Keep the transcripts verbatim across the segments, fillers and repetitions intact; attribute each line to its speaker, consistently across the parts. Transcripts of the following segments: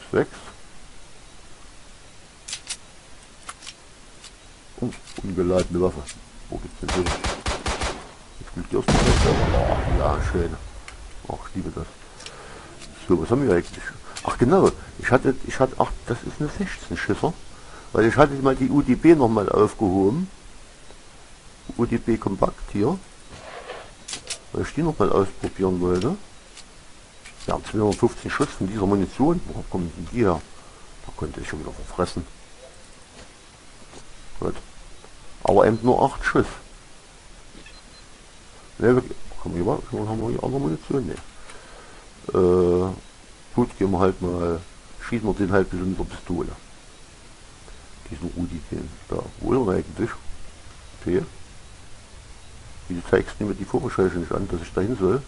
Speaker 1: sechs. Oh, ungeladene Waffe. Wo gibt's denn so? Jetzt fliegt die erst mal weg. Oh, ja, schön. Ach, ich liebe das. So, was haben wir eigentlich? Ach genau, ich hatte, ich hatte, ach, das ist eine sechzehn Schisser. Weil ich hatte mal die U D B nochmal aufgehoben. U D B Kompakt hier. Weil ich die nochmal ausprobieren wollte. Wir haben zweihundertfünfzehn Schuss von dieser Munition. Wo kommen denn die her? Da konnte ich schon wieder verfressen. Gut. Aber eben nur acht Schuss. Ne, wir, haben wir hier, haben wir hier andere Munition? Ne. Äh, gut, gehen wir halt mal, schießen wir den halt mit der Pistole. Diesen Rudi, den da. Wo ist er eigentlich? Okay. Wieso zeigst du mir die Vogelscheuche nicht an, dass ich dahin soll?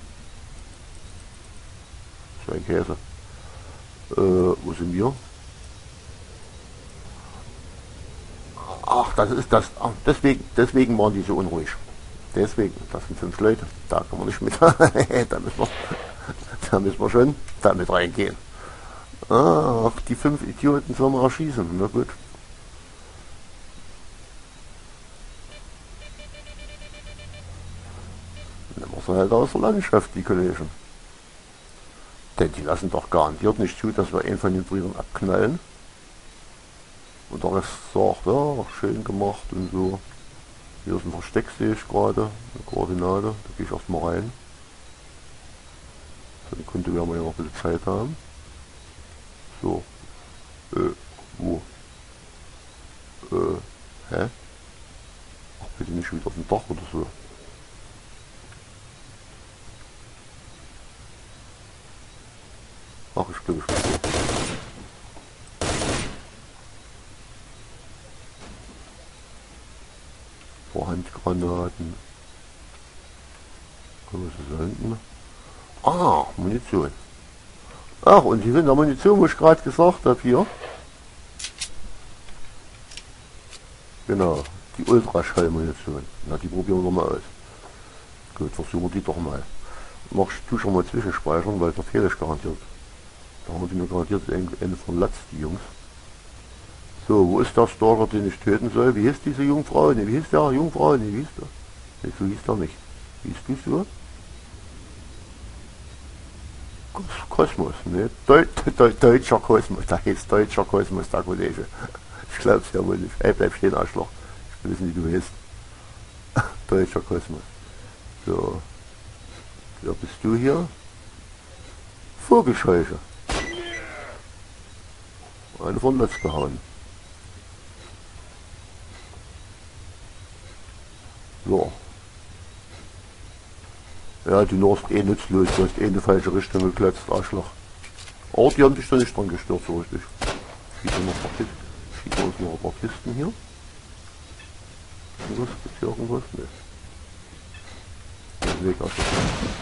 Speaker 1: Das ist ein Käse. Äh, wo sind wir? Ach, das ist das. Ach, deswegen, deswegen waren die so unruhig. Deswegen, das sind fünf Leute. Da kann man nicht mit. da, müssen wir, da müssen wir schon damit reingehen. Ach, die fünf Idioten sollen wir erschießen. Na gut. Nehmen wir sie halt aus der Landschaft, die Kollegen. Denn die lassen doch garantiert nicht zu, dass wir einen von den Brüdern abknallen. Und der Rest sagt, ja, schön gemacht und so. Hier ist ein Versteck, sehe ich gerade. Eine Koordinate. Da gehe ich erstmal rein. Dann könnte wir mal noch ein bisschen Zeit haben. So. Äh, wo? Äh, hä? Ach, bitte nicht wieder auf dem Dach oder so. Ach, ich glaube, ich bin so. Handgranaten. Was ist da hinten? Ah, Munition. Ach, und hier sind die Munition, wo ich gerade gesagt habe, hier. Genau, die Ultraschallmunition. Na, die probieren wir mal aus. Gut, versuchen wir die doch mal. Noch tu schon mal zwischenspeichern, weil verfehle ich garantiert. Da haben die mir garantiert Ende verletzt, die Jungs. So, wo ist der Stalker, den ich töten soll? Wie hieß diese Jungfrau? Ne, wie hieß der? Jungfrau? Ne, wie hieß der? Ne, so hieß der nicht. Wie hieß du so? Kosmos, ne? Deu Deu Deutscher Kosmos, da heißt Deutscher Kosmos, der Kollege. Ich glaub's ja wohl nicht. Ey, bleib stehen, Arschloch. Ich will wissen, wie du heißt. Deutscher Kosmos. So. Wer bist du hier? Vogelscheuche. Eine von Lotz gehauen. So. Ja, du hast eh nutzlos, du hast eh in die falsche Richtung geklotzt, Arschloch. Aber die haben dich da nicht dran gestört, so richtig. Schießen wir uns noch ein paar Kisten hier. Was ist hier irgendwas? Ne. Weg aus der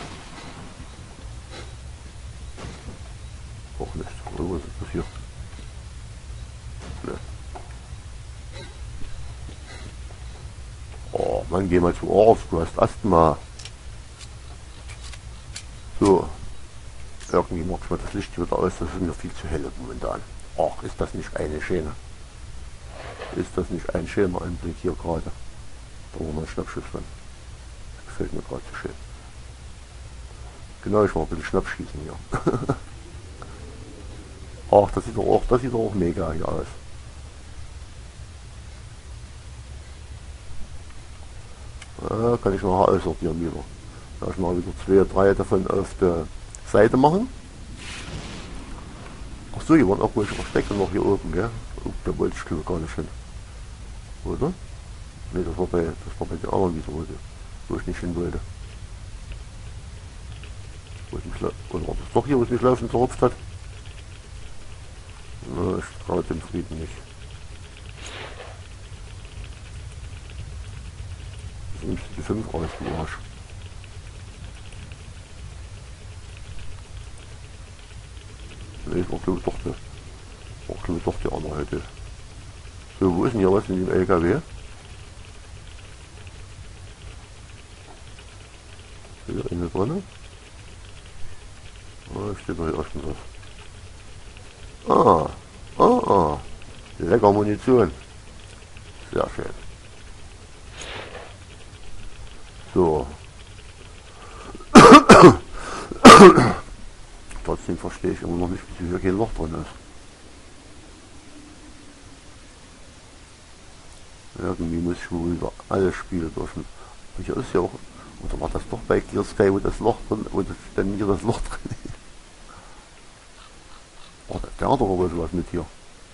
Speaker 1: auch nicht. Oh, was ist das hier? Ne. Oh, Mann, geh mal zum Arzt, du hast Asthma. So. Irgendwie macht mir das Licht wieder aus, das ist mir viel zu hell momentan. Ach, ist das nicht eine schöne? Ist das nicht ein schöner Anblick hier gerade? Da war mal ein Schnappschuss von. Das gefällt mir gerade so schön. Genau, ich war ein bisschen Schnappschießen hier. Ach, das sieht doch auch, das sieht doch auch mega hier aus. Ja, kann ich nachher aussortieren wieder. Da ich mal wieder zwei, drei davon auf der Seite machen. Ach so, hier waren auch welche Verstecke noch hier oben, gell? Oh, da wollte ich glaube gar nicht hin. Oder? Ne, das war bei, das war bei den anderen wieder, wo ich nicht hin wollte. Wo ich mich, oder war das doch hier, wo es mich laufen zerrupft hat? Na, ich traue dem Frieden nicht. Jetzt nimmst du die fünf raus, du Arsch. Ne, ich war glaube ich doch der, war glaube ich doch der andere heute. So, wo ist denn hier was in dem L K W? Hier in der Sonne. Ah, steht noch hier erstens was. Ah, ah, ah. Lecker Munition. Sehr schön. So. Trotzdem verstehe ich immer noch nicht, wieso hier kein Loch drin ist. Irgendwie muss ich wohl wieder alle Spiele durch. Hier ist ja auch, oder war das doch bei Gear Sky, wo das Loch drin, wo das dann hier das Loch drin ist? Oh, der hat doch wohl sowas mit hier.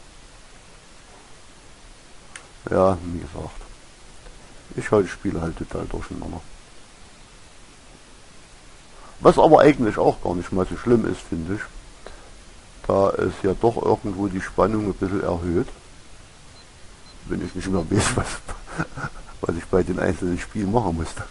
Speaker 1: Ja, wie gesagt. Ich halte Spiele halt total durcheinander. Was aber eigentlich auch gar nicht mal so schlimm ist, finde ich. Da ist ja doch irgendwo die Spannung ein bisschen erhöht. Wenn ich nicht mehr weiß, was, was ich bei den einzelnen Spielen machen musste.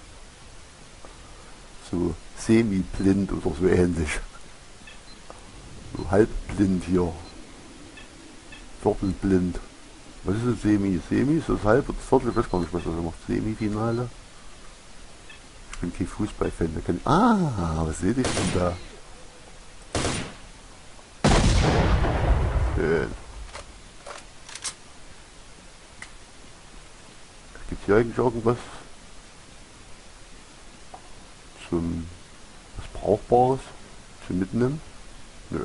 Speaker 1: So semi-blind oder so ähnlich. So halbblind hier. Viertelblind. Was ist das Semi? Semi? Ist das halb oder Viertel? Ich weiß gar nicht, was das macht. Semifinale? Ich bin kein Fußballfan. Da kann ich, ah, was sehe ich denn da? Schön. Gibt es hier eigentlich irgendwas zum was Brauchbares zum Mitnehmen? Nö.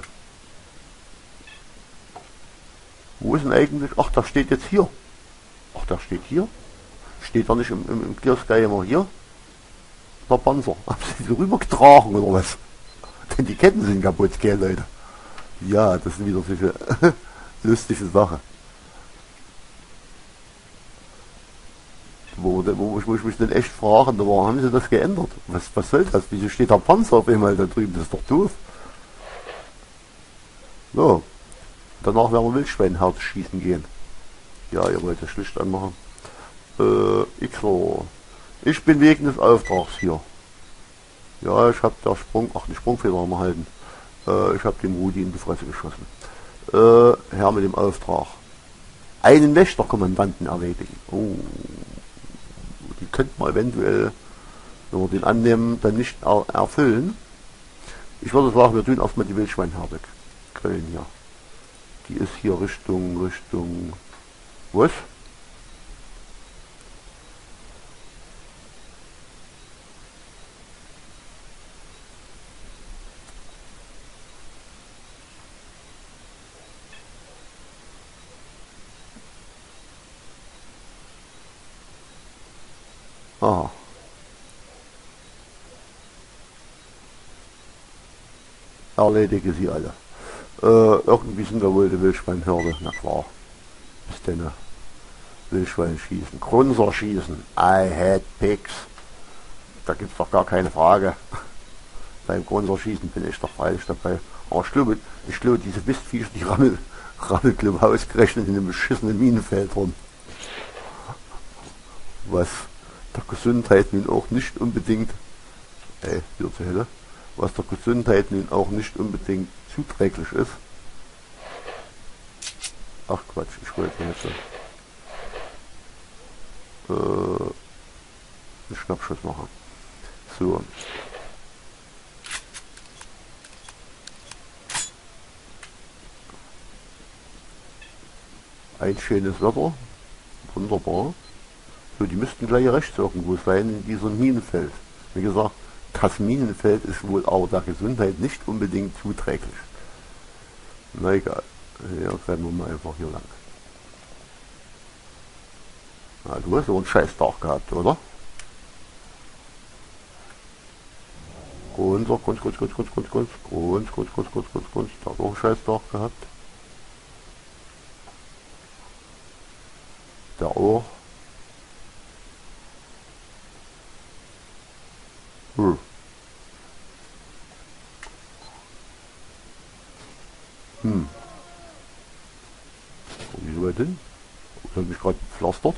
Speaker 1: Wo ist denn eigentlich? Ach, da steht jetzt hier. Ach, da steht hier. Steht da nicht im, im, im Gear Sky immer hier? Der Panzer. Haben sie die rübergetragen oder was? Denn die Ketten sind kaputt, gell, Leute? Ja, das sind wieder solche lustige Sachen. Wo, wo, wo ich mich dann echt frage, warum haben sie das geändert? Was, was soll das? Wieso steht der Panzer auf einmal da drüben? Das ist doch doof. So. Danach werden wir Wildschweinherz schießen gehen. Ja, ihr wollt das Licht anmachen. Äh, ich so. Ich bin wegen des Auftrags hier. Ja, ich habe der Sprung, ach, die Sprungfeder am halten. Äh, ich habe dem Rudi in die Fresse geschossen. Äh, Herr mit dem Auftrag. Einen Wächterkommandanten erledigen. Oh. Die könnte man eventuell, wenn wir den annehmen, dann nicht er erfüllen. Ich würde sagen, wir tun erstmal die Wildschweinherde grillen hier. Die ist hier Richtung, Richtung, was? Aha. Erledige sie alle. Äh, irgendwie sind da wohl die Wildschweinherde. Na klar. Ist denn Wildschwein schießen. Grunzer schießen. I had pigs. Da gibt's doch gar keine Frage. Beim Grunzer schießen bin ich doch freilich dabei. Aber ich glaube, ich glaube, diese Mistviecher, die rammel, rammel, glaube ausgerechnet in einem beschissenen Minenfeld rum. Was der Gesundheit nun auch nicht unbedingt, ey, hier zur Hölle, was der Gesundheit nun auch nicht unbedingt zuträglich ist. Ach Quatsch, ich wollte jetzt äh, einen Schnappschuss machen. So. Ein schönes Wetter. Wunderbar. So, die müssten gleich rechts irgendwo sein in diesem Minenfeld. Wie gesagt, das Minenfeld ist wohl auch der Gesundheit nicht unbedingt zuträglich. Na egal. Ja, rennen wir mal einfach hier lang. Na, du hast so einen Scheißtag gehabt, oder? Grunzer, Grunz, Grunz, Grunz, Grunz, Grunz, Grunz, Grunz, Grunz, Grunz, Grunz, Grunz, Grunz, da hat auch einen Scheißtag gehabt. Der auch. Hm. Hm. Und wieso weit hin? Ich habe mich gerade bepflastert.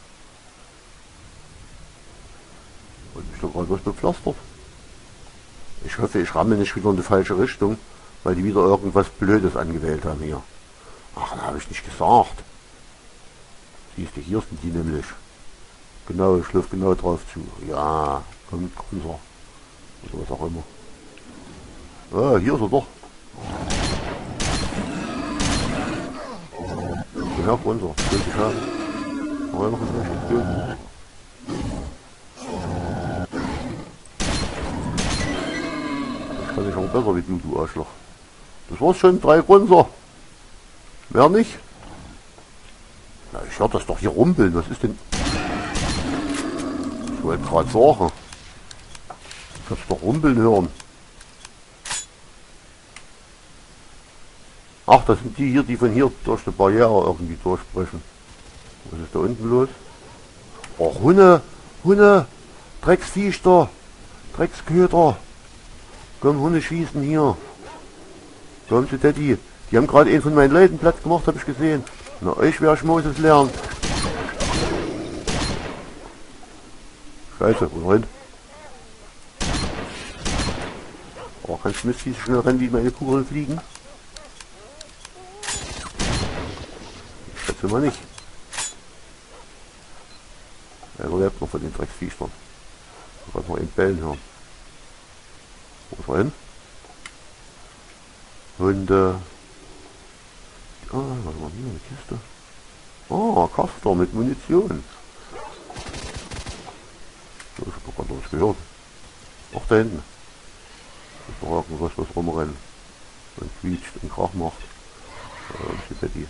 Speaker 1: Und mich doch gerade was bepflastert. Ich hoffe, ich ramme nicht wieder in die falsche Richtung, weil die wieder irgendwas Blödes angewählt haben hier. Ach, da habe ich nicht gesagt. Siehst du, hier sind die nämlich. Genau, ich laufe genau drauf zu. Ja, kommt größer. Oder was auch immer. Ah, hier ist er doch. Den Herr runter. fünfzig Schaden. Aber noch ein richtig Glück. Das kann ich auch besser wie du, du Arschloch. Das war's schon, drei runter. Mehr nicht? Na, ich hör das doch hier rumpeln. Was ist denn? Ich wollte gerade sagen. Ich hab's doch rumpeln hören. Ach, das sind die hier, die von hier durch die Barriere irgendwie durchbrechen. Was ist da unten los? Oh, Hunde, Hunde, Drecksviecher, Drecksköter. Komm, Hunde schießen hier. Komm zu Teddy. Die haben gerade einen von meinen Leuten Platz gemacht, habe ich gesehen. Na, euch werde ich Moses lernen. Scheiße, wo rein? Oh, kannst du Mistvieh so schnell rennen, wie meine Kugeln fliegen? Ich schätze mal nicht. Er überlebt noch von den Drecksviechern. Ich kann noch einen Bellen hören. Wo ist er hin? Hunde. Ah, was haben wir hier? Eine Kiste. Ah, Kaster mit Munition. So, ich hab doch gerade was gehört. Auch da hinten. Ist doch irgendwas, was rumrennt. Und quietscht und Krach macht. Da ist die Betty.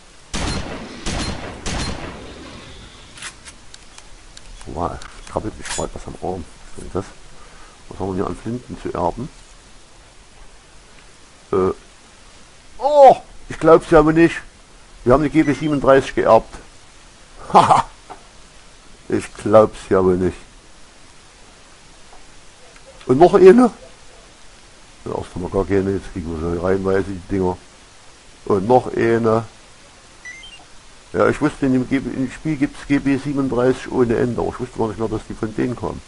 Speaker 1: Wow, krabbelt mich gerade was am Arm. Was ist das? Was haben wir hier an Flinten zu erben? Äh. Oh! Ich glaub's ja aber nicht. Wir haben die G B siebenunddreißig geerbt. Haha! Ich glaub's ja aber nicht. Und noch eine? Ja, erst haben wir gar keine, jetzt kriegen wir so reihenweise die Dinger. Und noch eine. Ja, ich wusste, in dem, G B, in dem Spiel gibt es G B siebenunddreißig ohne Ende, aber ich wusste gar nicht mehr, dass die von denen kommen.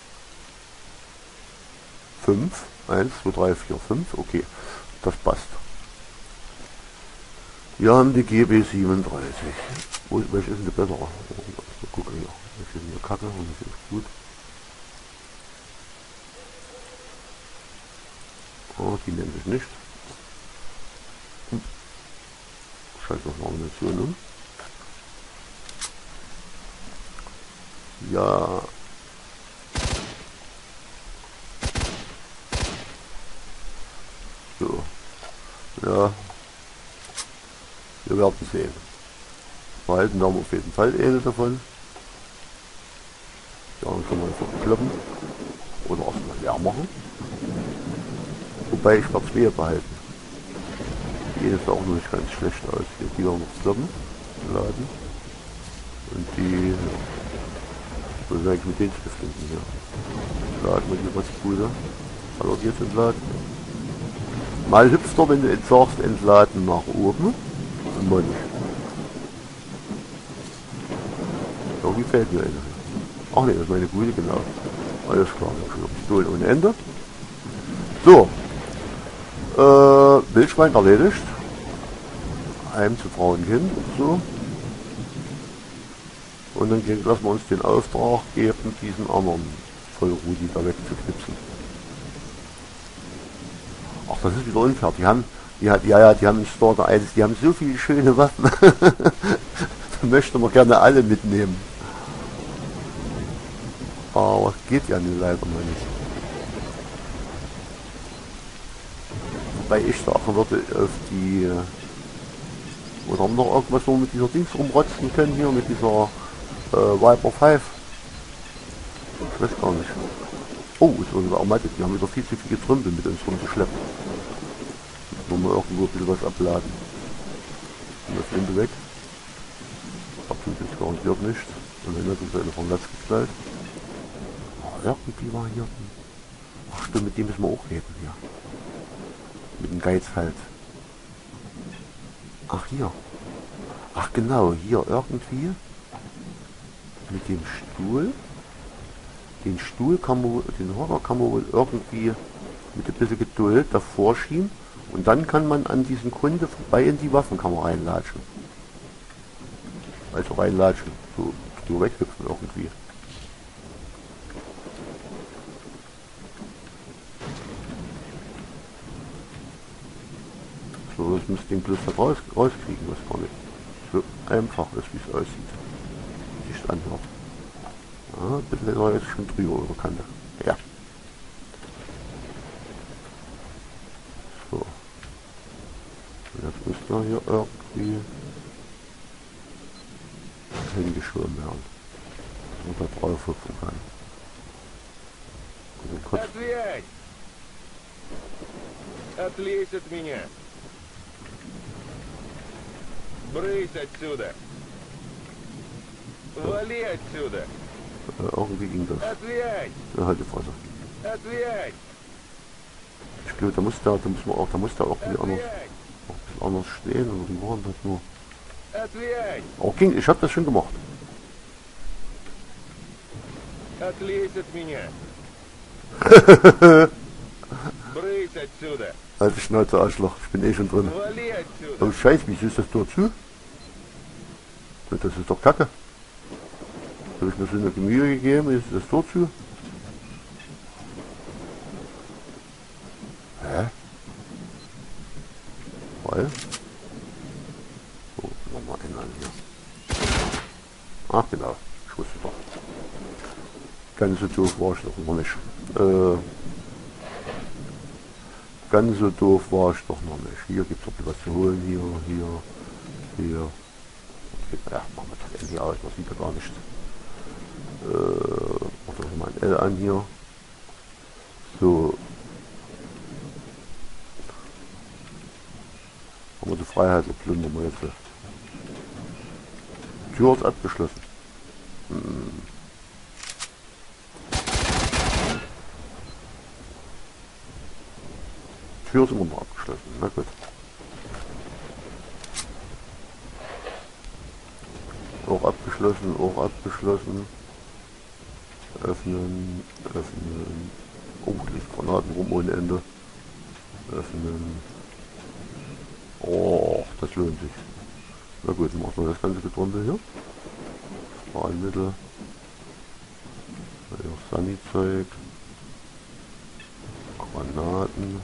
Speaker 1: fünf, eins, zwei, drei, vier, fünf, okay, das passt. Wir haben die G B siebenunddreißig. Wo, welche ist denn die bessere? Oh, guck hier, welche ist denn hier kacke und welche ist gut? Oh, die nennt sich nicht. Hm. Scheiße, noch eine Munition um. Ja. So. Ja. Wir werden sehen. Behalten wir auf jeden Fall eine davon. Ja, dann können wir einfach kloppen. Oder erstmal leer machen. Wobei ich werde zwei behalten. Die eine sieht auch noch nicht ganz schlecht aus. Hier, die werden noch kloppen. Laden. Und die. Ja. Was ist eigentlich mit den Stiften hier? Laden wir die was Gute. Hallo, jetzt entladen. Mal hüpft er, wenn du entsagst, entladen nach oben. Und mal nicht. Irgendwie fällt mir eine. Ach ne, das ist meine Gute, genau. Alles klar, Pistole ohne Ende. So. Äh, Wildschwein erledigt. Einem zu Frauenkind. So. Und dann lassen wir uns den Auftrag geben, diesen anderen Vollrudi da wegzuknipsen. Ach, das ist wieder unfair. Die haben, die hat, ja, ja, die haben in Starter eins, die haben so viele schöne Waffen. Da möchte man gerne alle mitnehmen. Aber geht ja nun leider mal nicht. Wobei ich sagen würde, auf die, oder haben wir noch irgendwas, wo wir mit dieser Dings rumrotzen können hier, mit dieser äh, Viper fünf. Ich weiß gar nicht. Oh, ist unsere Armate, die haben wieder viel zu viel Getrümpel mit uns rumgeschleppt. Wollen wir irgendwo ein bisschen was abladen. Und das Flinte weg. Absolut jetzt garantiert nicht. Und dann hat uns eine vom Latz geknallt. Oh, irgendwie war hier. Ach stimmt, mit dem müssen wir auch reden hier. Mit dem Geiz halt. Ach hier. Ach genau, hier irgendwie. Mit dem Stuhl. Den Stuhl kann man, den Hocker kann man wohl irgendwie mit ein bisschen Geduld davor schieben. Und dann kann man an diesen Kunde vorbei in die Waffenkammer reinlatschen. Also reinlatschen. So, so weghüpfen irgendwie. So, das müsste den bloß da raus, rauskriegen, was gar nicht. So. einfach ist, wie es aussieht. Wie sich anhört. Ja, ein bisschen ist er jetzt schon drüber über Kante. Ja. So. Und jetzt müsste er hier irgendwie hingeschoben werden. Dass man da drauf hüpfen kann. Und kurz
Speaker 2: Отвязь! Отлезь от меня! Брысь отсюда! Вали отсюда!
Speaker 1: äh, irgendwie ging das.
Speaker 2: Отвязь!
Speaker 1: Ja, halt die Fresse.
Speaker 2: Отвязь!
Speaker 1: Ich glaube, da muss da, da muss man auch, da muss da irgendwie anders,
Speaker 2: Отвязь!
Speaker 1: auch ein bisschen anders stehen oder die waren das nur.
Speaker 2: Отвязь!
Speaker 1: Auch ging, ich habe das schon gemacht.
Speaker 2: Отлезь от меня! Брысь отсюда!
Speaker 1: Alte Schnauze, Arschloch, ich bin eh schon drin.
Speaker 2: Вали отсюда!
Speaker 1: Oh Scheiße, wieso ist das Tor zu? Das ist doch Kacke. Habe ich mir so eine Mühe gegeben, ist das Tor zu? Hä? Weil? So, nochmal ändern hier. Ach genau, ich wusste doch. Ganz so doof war ich doch noch nicht. Äh, ganz so doof war ich doch noch nicht. Hier gibt es doch was zu holen, hier, hier, hier. Okay, ja, machen wir das endlich aus, man sieht ja gar nicht. Äh, mach doch mal ein L an hier. So. Haben wir die Freiheit geplündert wir jetzt. Tür ist abgeschlossen. Hm. Tür ist immer noch abgeschlossen. Na gut. Auch abgeschlossen, auch abgeschlossen. Öffnen, öffnen. Oh, liegt Granaten rum ohne Ende. Öffnen. Oh, das lohnt sich. Na gut, machen wir das ganze Getrunkel hier. Strahlmittel. Hier Sunny-Zeug. Granaten.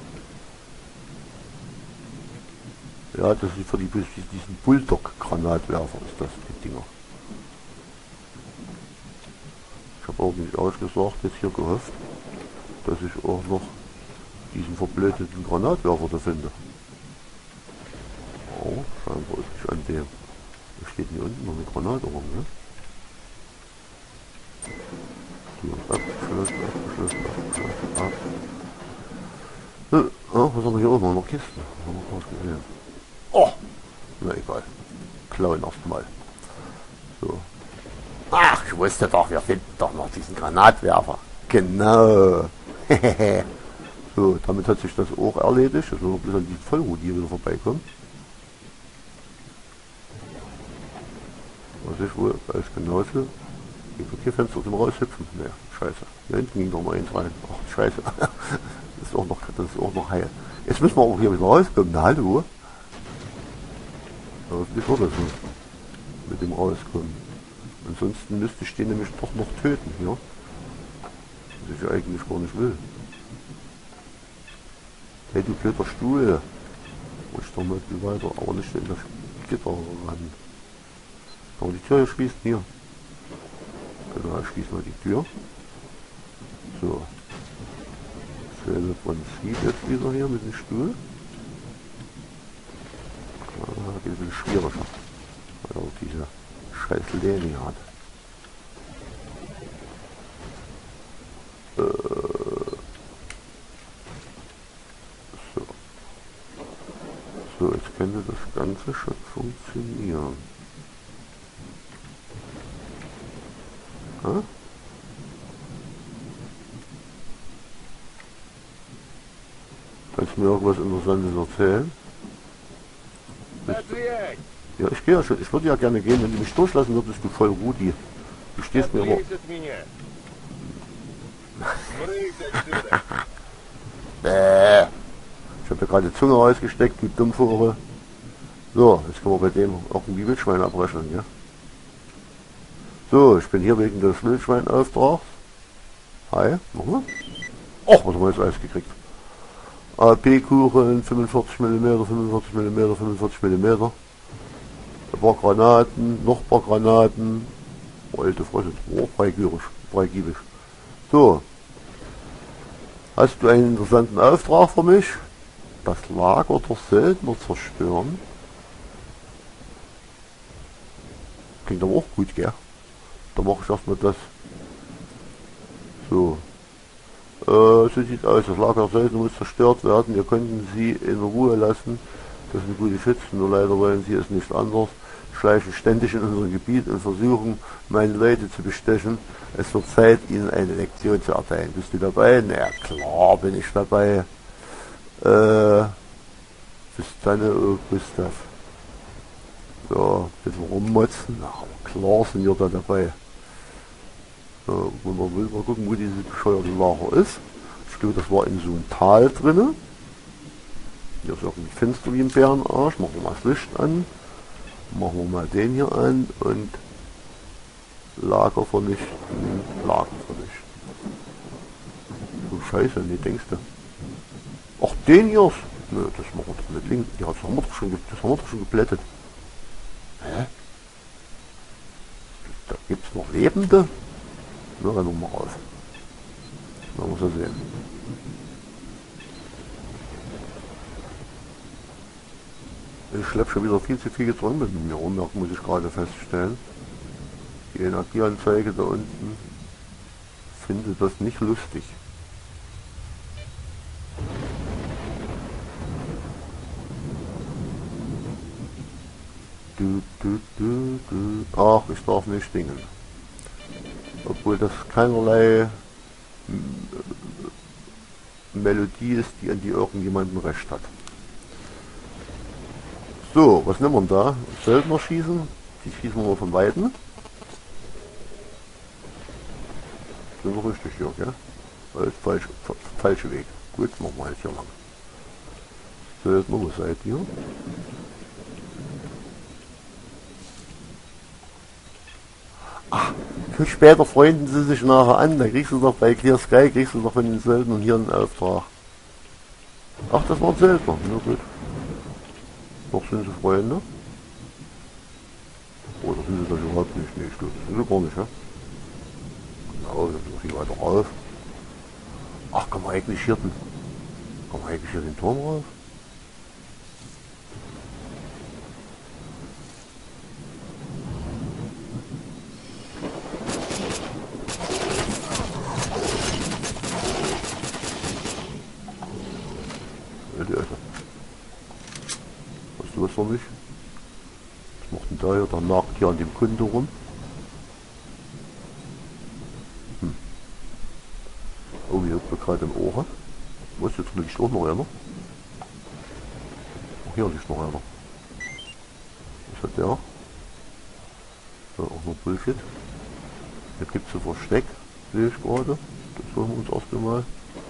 Speaker 1: Ja, das ist für die, diesen Bulldog-Granatwerfer ist das, die Dinger. Ich habe auch nicht ausgesagt, jetzt hier gehofft, dass ich auch noch diesen verblödeten Granatwerfer da finde. Oh, scheinbar ist nicht an dem. Da steht hier unten noch eine Granate rum, ne? Die ist abgeschlossen, abgeschlossen, abgeschlossen, ab. So, ja, was haben wir hier oben? Noch Kisten. Haben wir was gesehen. Oh! Na egal. Klauen erstmal. So. Ach, ich wusste doch, wir finden doch noch diesen Granatwerfer. Genau. So, damit hat sich das auch erledigt. Jetzt müssen wir bloß an die Vollruhe hier wieder vorbeikommen. Was ich wohl als genauso. Gibt es hier Fenster zum Raushüpfen? Ne, scheiße. Hier hinten ging noch mal eins rein. Ach, scheiße. Das ist auch noch, das ist auch noch heil. Jetzt müssen wir auch hier wieder rauskommen. Na, hallo. Aber wie war das so? Mit dem rauskommen. Ansonsten müsste ich den nämlich doch noch töten hier. Was ich ja eigentlich gar nicht will. Hey, du blöder Stuhl. Ruhig doch mal viel weiter, aber nicht in das Gitter ran. Aber die Tür hier schließt hier. Genau, ich schließe mal die Tür. So. Selbe Prinzip jetzt wieder hier mit dem Stuhl. Ah, ein bisschen schwieriger. Weil er auch diese scheiß Lehne hat. Äh, so. So, jetzt könnte das Ganze schon funktionieren. Ha? Kannst du mir irgendwas Interessantes erzählen?
Speaker 2: Отвязь!
Speaker 1: Ja, ich gehe ja schon. Ich würde ja gerne gehen, wenn du mich durchlassen würdest, du voll Rudi. Du stehst mir immer.
Speaker 2: Отлезь от меня! Брысь отсюда!
Speaker 1: Bäh. Ich habe ja gerade die Zunge rausgesteckt, du Dummvogel. So, jetzt können wir bei dem irgendwie Wildschwein abrechnen, ja? So, ich bin hier wegen des Wildschweinauftrags. Hi, nochmal. Och, was haben wir jetzt alles gekriegt? A P-Kuchen, fünfundvierzig Millimeter, fünfundvierzig Millimeter, fünfundvierzig Millimeter. Ein paar Granaten, noch ein paar Granaten. Alte Fresse, oh, freigiebig, freigiebig. So. Hast du einen interessanten Auftrag für mich? Das Lager der Söldner zerstören. Klingt aber auch gut, gell? Da mache ich erstmal das. So. Äh, so sieht aus. Das Lager der Söldner muss zerstört werden. Wir könnten sie in Ruhe lassen. Das sind gute Schützen, nur leider wollen sie es nicht anders. Schleichen ständig in unser Gebiet und versuchen, meine Leute zu bestechen. Es wird Zeit, ihnen eine Lektion zu erteilen. Bist du dabei? Na ja, klar bin ich dabei. Äh, bis dann, oh Gustav. So, bisschen rummotzen. Na, aber klar sind wir da dabei. So, man will mal gucken, wo dieses bescheuerte Lager ist. Ich glaube, das war in so einem Tal drinne. Hier ist irgendwie finster wie ein Bärenarsch. Machen wir mal das Licht an. Machen wir mal den hier an und Lager vernichten, Lager vernichten. So scheiße, nee, denkst du. Ach, den hier? Nö, das machen wir doch nicht links. Ja, das haben wir doch schon, das haben wir doch schon geplättet. Hä? Da gibt's noch Lebende? Na, dann noch mal raus. Da muss er sehen. Ich schleppe schon wieder viel zu viel Getränk mit mir rum, muss ich gerade feststellen. Die Energieanzeige da unten findet das nicht lustig. Du, du, du, du. Ach, ich darf nicht dingen. Obwohl das keinerlei Melodie ist, die an die irgendjemandem recht hat. So, was nehmen wir da? Söldner schießen. Die schießen wir mal von Weitem. Sind wir richtig hier, gell? Das ist falsch, falsche Weg. Gut, machen wir jetzt hier lang. Söldner, wo seid ihr? Ach, später freunden sie sich nachher an. Da kriegst du doch bei Clear Sky, kriegst du doch von den Söldnern hier einen Auftrag. Ach, das waren Söldner. Na gut. Doch sind sie Freunde? Oder sind sie das überhaupt nicht? Nee, ich glaube, das sind sie gar nicht, ja? Genau, dann sind sie weiter rauf. Ach, kann man eigentlich hier den, kann man eigentlich hier den Turm rauf? Weißt du was für mich? Was macht denn da hier? Der nagt hier an dem Kunde rum. Hm. Oh, hier ist mir gerade im Ohr. Wo ist jetzt liegt auch noch einer? Ach, hier liegt noch einer. Was hat der? Ja, auch noch Bullshit. Hier gibt es ein Versteck, sehe ich gerade. Das holen wir uns erst einmal.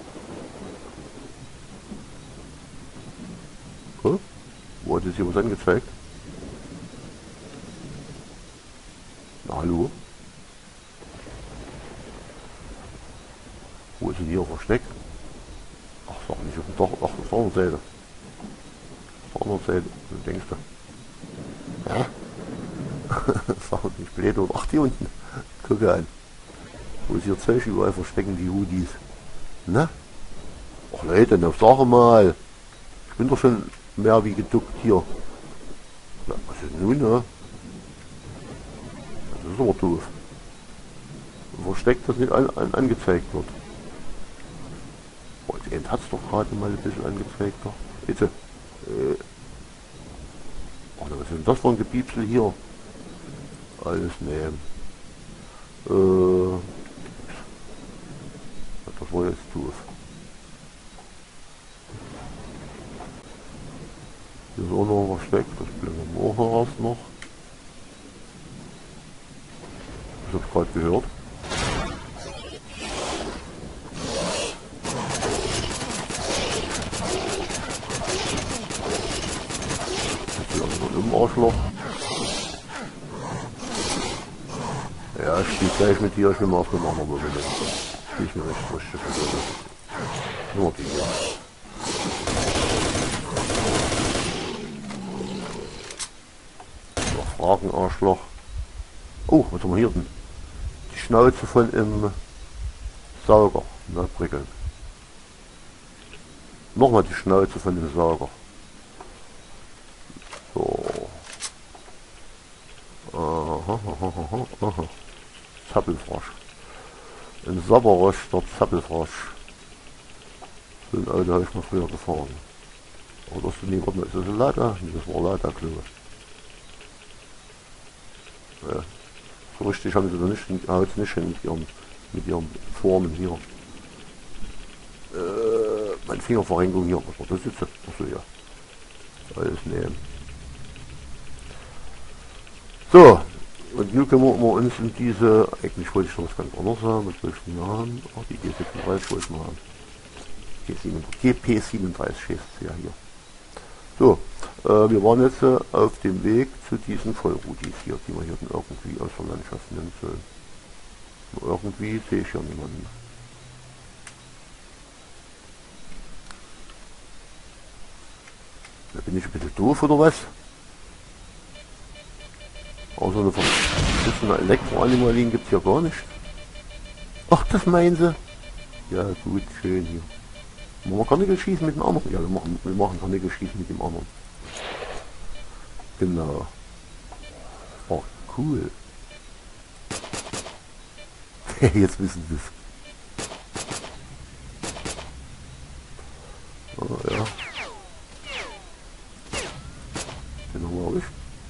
Speaker 1: Oh, wo hat jetzt hier was angezeigt? Na hallo? Wo ist denn hier Versteck? Ach, sag nicht auf dem Dach, ach, auf der anderen Seite. Auf der anderen Seite, was denkst du? Ja? Sag nicht blöd, oder? Ach, die unten. Guck an. Wo ist hier Zeug überall verstecken, die Hoodies? Na? Ach Leute, na sag mal. Ich bin doch schon mehr wie geduckt hier. Na, was ist nun, ne? Das ist aber doof. Versteckt, das nicht an, an, angezeigt wird. Oh, jetzt hat es doch gerade mal ein bisschen angezeigt. Doch. Jetzt, äh, ach, was ist denn das für ein Gebiepsel hier? Alles nehmen. Äh, das war jetzt doof. Hier ist auch noch versteckt, das blenden wir auch erst noch. Ich hab's gerade gehört. Jetzt hier noch im Arschloch. Ja, ich spiele gleich mit dir, ich will mal auf den anderen Moment. Spiel ich mir recht richtig. Nur die hier. Drakenarschloch. Oh, was haben wir hier denn? Die Schnauze von im Sauger. Na, prickeln. Nochmal die Schnauze von dem Sauger. So. Aha, aha, aha, aha. Zappelfrosch. Ein Sabberrosch, der Zappelfrosch. So ein Auto habe ich mal früher gefahren. Oder ist das nicht, warte mal, ist das ein Lada? Nee, das war Lada, glaube ich. Ja. So richtig haben sie da nicht, haut nicht hin mit ihren, mit ihren Formen hier. Äh, meine Fingerverrenkung hier, was war das jetzt? Achso, ja. Alles nehmen. So, und nun können wir uns in diese, eigentlich wollte ich noch was ganz anderes haben, was will ich denn haben? Ach, die G sechsunddreißig wollte ich mal haben. G P siebenunddreißig steht es ja hier. So, äh, wir waren jetzt äh, auf dem Weg zu diesen Vollrudis hier, die wir hier dann irgendwie aus der Landschaft nennen sollen. Nur irgendwie sehe ich ja niemanden. Da bin ich ein bisschen doof oder was? Außer eine verschissene Elektroanimalien gibt es ja gar nicht. Ach, das meinen sie? Ja gut, schön hier. Machen wir Karnickel schießen mit dem anderen? Ja, wir machen, wir machen Karnickel schießen mit dem anderen. Genau. Oh, cool. Jetzt wissen sie es. Oh, ja. Den haben wir erwischt.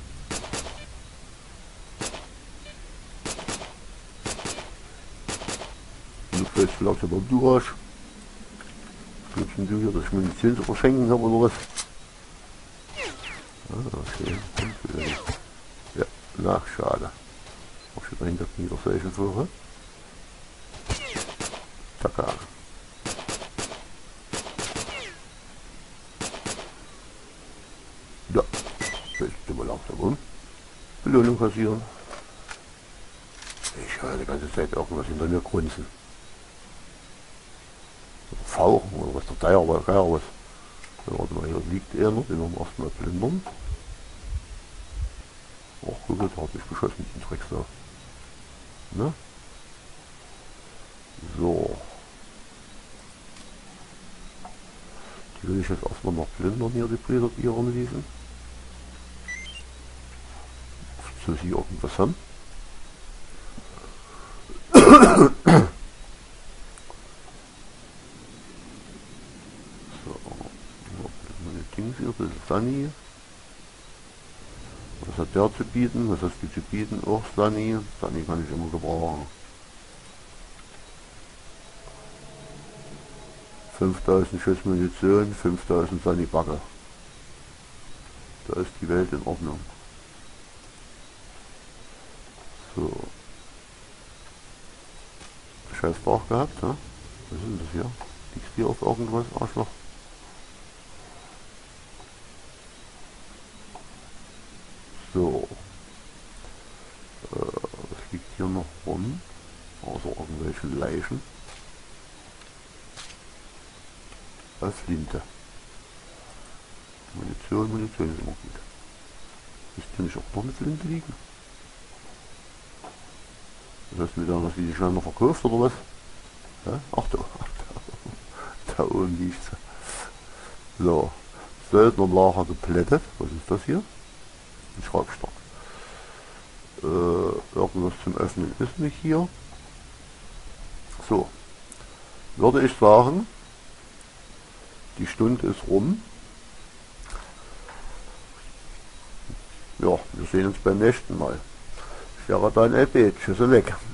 Speaker 1: Du fällst vielleicht aber du hast. Glaubst du hier, dass ich Munition zu verschenken habe oder was? Ah, okay. Ja, na, schade. Auch schon dahinter wieder solche vor. Taka. Ja, jetzt sind wir langsam um. Belohnung kassieren. Ich höre die ganze Zeit irgendwas hinter mir grunzen. Fauchen oder was, der Geier, was, Geier was. Ja, warte mal, hier liegt er noch, den werden wir erstmal plündern. Ach gut, jetzt hat mich beschossen mit dem Drecksau. Ne? So. Die will ich jetzt erstmal noch plündern hier, die Brüder, die hier rumliefen. Soll sie irgendwas haben? Sunny. Was hat der zu bieten? Was hast du zu bieten? Auch Sunny. Sunny kann ich immer gebrauchen. fünftausend Schuss Munition, fünftausend Sunny Backe. Da ist die Welt in Ordnung. So. Scheiß Bauch gehabt, ne? Was ist denn das hier? Liegst du hier auf irgendwas, Arschloch? So, äh, was liegt hier noch rum? Außer irgendwelche Leichen. Eine Flinte. Munition, Munition ist immer gut. Müsste hier nicht auch noch eine Flinte liegen? Das heißt wieder, dass die sich schnell noch verkauft oder was? Ja? Ach da, da, da oben liegt sie. So, Söldnerlager geplättet. Was ist das hier? Ein Schraubstock. Äh, irgendwas zum Öffnen ist nicht hier. So. Würde ich sagen, die Stunde ist rum. Ja, wir sehen uns beim nächsten Mal. Ich wäre dann L B. Tschüss und weg.